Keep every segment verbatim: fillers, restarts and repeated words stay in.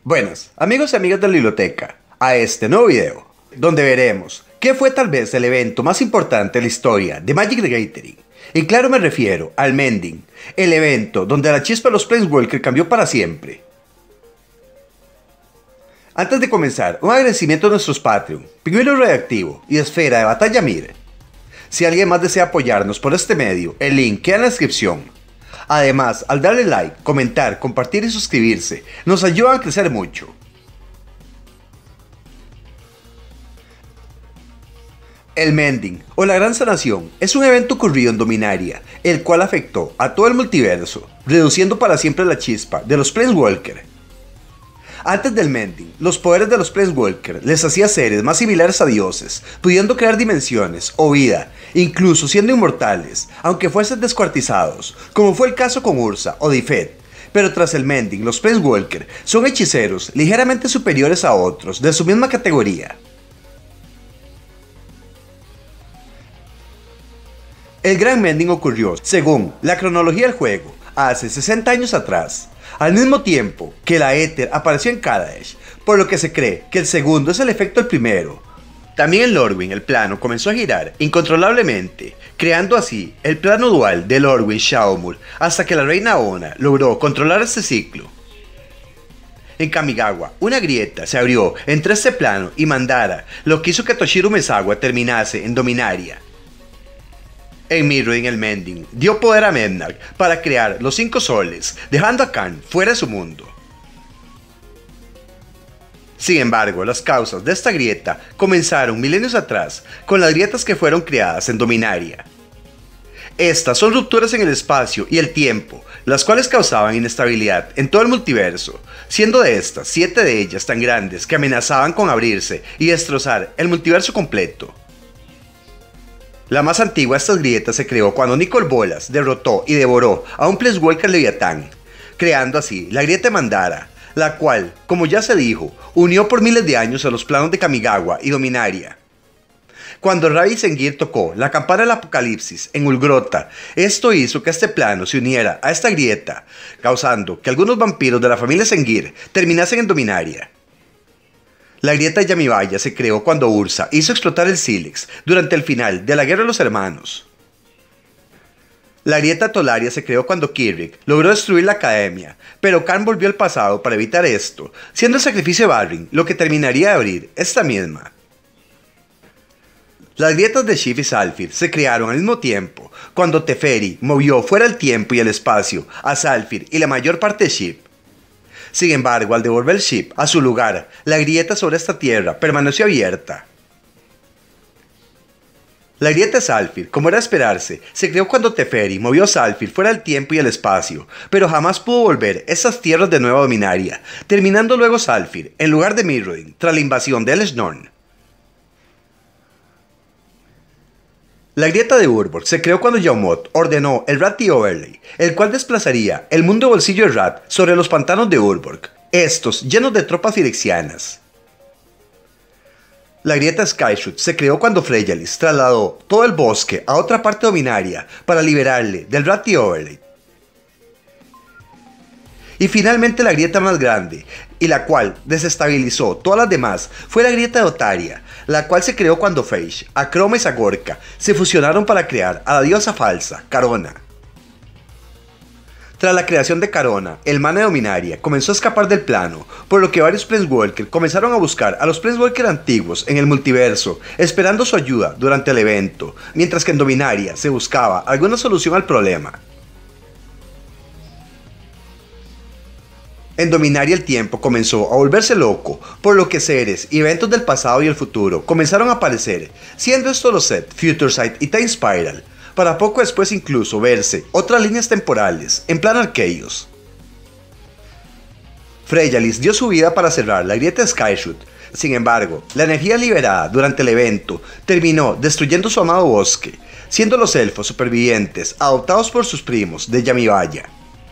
Buenas, amigos y amigas de la biblioteca, a este nuevo video, donde veremos qué fue tal vez el evento más importante de la historia de Magic the Gathering. Y claro, me refiero al Mending, el evento donde la chispa de los Planeswalkers cambió para siempre. Antes de comenzar, un agradecimiento a nuestros Patreon, Pingüino Radioactivo y Esfera de Batalla Mir. Si alguien más desea apoyarnos por este medio, el link queda en la descripción. Además, al darle like, comentar, compartir y suscribirse, nos ayudan a crecer mucho. El Mending, o la Gran Sanación, es un evento ocurrido en Dominaria, el cual afectó a todo el multiverso, reduciendo para siempre la chispa de los Planeswalkers. Antes del Mending, los poderes de los Planeswalkers les hacía seres más similares a dioses, pudiendo crear dimensiones o vida, incluso siendo inmortales, aunque fuesen descuartizados, como fue el caso con Ursa o Difet. Pero tras el Mending, los Planeswalkers son hechiceros ligeramente superiores a otros de su misma categoría. El Gran Mending ocurrió, según la cronología del juego, hace sesenta años atrás, al mismo tiempo que la Éter apareció en Kaladesh, por lo que se cree que el segundo es el efecto del primero. También en Lorwyn el plano comenzó a girar incontrolablemente, creando así el plano dual de Lorwyn Shaumul, hasta que la reina Ona logró controlar este ciclo. En Kamigawa, una grieta se abrió entre este plano y Mandara, lo que hizo que Toshiro Umezawa terminase en Dominaria. En Mirrodin el Mending dio poder a Mednarch para crear los cinco soles, dejando a Karn fuera de su mundo. Sin embargo, las causas de esta grieta comenzaron milenios atrás, con las grietas que fueron creadas en Dominaria. Estas son rupturas en el espacio y el tiempo, las cuales causaban inestabilidad en todo el multiverso, siendo de estas, siete de ellas tan grandes que amenazaban con abrirse y destrozar el multiverso completo. La más antigua de estas grietas se creó cuando Nicol Bolas derrotó y devoró a un Planeswalker Leviatán, creando así la grieta de Mandara, la cual, como ya se dijo, unió por miles de años a los planos de Kamigawa y Dominaria. Cuando Ravi Zengir tocó la campana del apocalipsis en Ulgrota, esto hizo que este plano se uniera a esta grieta, causando que algunos vampiros de la familia Zengir terminasen en Dominaria. La grieta de Yamivaya se creó cuando Ursa hizo explotar el Sílex durante el final de la Guerra de los Hermanos. La grieta Tolaria se creó cuando Kirick logró destruir la Academia, pero Karn volvió al pasado para evitar esto, siendo el sacrificio de Barrin lo que terminaría de abrir esta misma. Las grietas de Sif y Zhalfir se crearon al mismo tiempo, cuando Teferi movió fuera el tiempo y el espacio a Zhalfir y la mayor parte de Sif. Sin embargo, al devolver Ship a su lugar, la grieta sobre esta tierra permaneció abierta. La grieta de Zhalfir, como era de esperarse, se creó cuando Teferi movió a Zhalfir fuera del tiempo y el espacio, pero jamás pudo volver esas tierras de nueva Dominaria, terminando luego Zhalfir en lugar de Mirrodin tras la invasión de Elesh Norn. La grieta de Urborg se creó cuando Yawmoth ordenó el Rat Overlay, el cual desplazaría el mundo bolsillo de Rat sobre los pantanos de Urborg, estos llenos de tropas firexianas. La grieta Skyshoot se creó cuando Freyalis trasladó todo el bosque a otra parte dominaria para liberarle del Rat Overlay. Y finalmente la grieta más grande, y la cual desestabilizó todas las demás, fue la grieta de Otaria, la cual se creó cuando Phage, Akroma y Zagorka se fusionaron para crear a la diosa falsa, Karona. Tras la creación de Karona, el mana de Dominaria comenzó a escapar del plano, por lo que varios Planeswalkers comenzaron a buscar a los Planeswalkers antiguos en el multiverso, esperando su ayuda durante el evento, mientras que en Dominaria se buscaba alguna solución al problema. En Dominaria el tiempo comenzó a volverse loco, por lo que seres y eventos del pasado y el futuro comenzaron a aparecer, siendo estos los sets Future Sight y Time Spiral, para poco después incluso verse otras líneas temporales, en plan Arceus. Freyalis dio su vida para cerrar la grieta de Skyshoot, sin embargo, la energía liberada durante el evento terminó destruyendo su amado bosque, siendo los elfos supervivientes adoptados por sus primos de Yamivaya.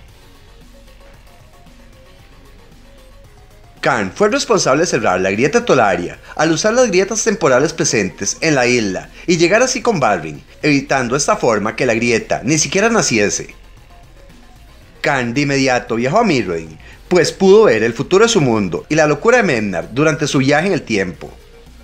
Karn fue el responsable de cerrar la grieta Tolaria al usar las grietas temporales presentes en la isla y llegar así con Barrin, evitando de esta forma que la grieta ni siquiera naciese. Khan de inmediato viajó a Mirrodin, pues pudo ver el futuro de su mundo y la locura de Memnar durante su viaje en el tiempo.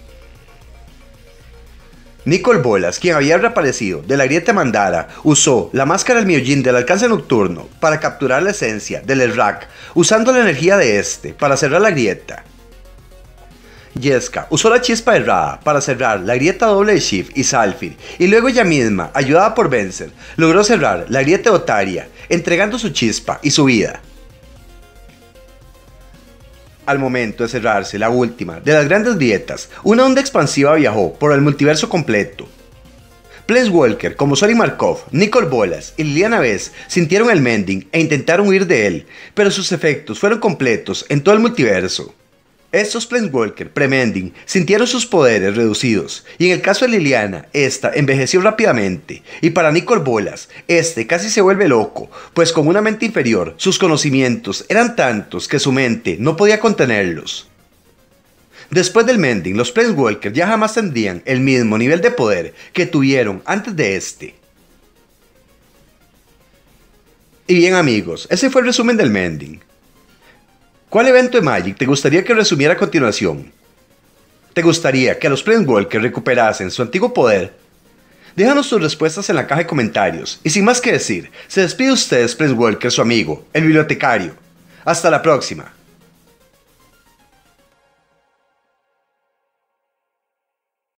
Nicol Bolas, quien había reaparecido de la grieta Mandara, usó la máscara del Myojin del alcance nocturno para capturar la esencia del Elrak, usando la energía de este para cerrar la grieta. Jeska usó la chispa de Ra para cerrar la grieta doble de Shiv y Zhalfir, y luego ella misma, ayudada por Venser, logró cerrar la grieta de Otaria, entregando su chispa y su vida. Al momento de cerrarse la última de las grandes grietas, una onda expansiva viajó por el multiverso completo. Planeswalker como Sorin Markov, Nicol Bolas y Liliana Vez sintieron el Mending e intentaron huir de él, pero sus efectos fueron completos en todo el multiverso. Estos Planeswalker pre-Mending sintieron sus poderes reducidos, y en el caso de Liliana, esta envejeció rápidamente, y para Nicol Bolas, este casi se vuelve loco, pues con una mente inferior, sus conocimientos eran tantos que su mente no podía contenerlos. Después del Mending, los Planeswalker ya jamás tendrían el mismo nivel de poder que tuvieron antes de este. Y bien amigos, ese fue el resumen del Mending. ¿Cuál evento de Magic te gustaría que resumiera a continuación? ¿Te gustaría que los Planeswalkers recuperasen su antiguo poder? Déjanos tus respuestas en la caja de comentarios, y sin más que decir, se despide de ustedes Planeswalker, su amigo, el bibliotecario. Hasta la próxima.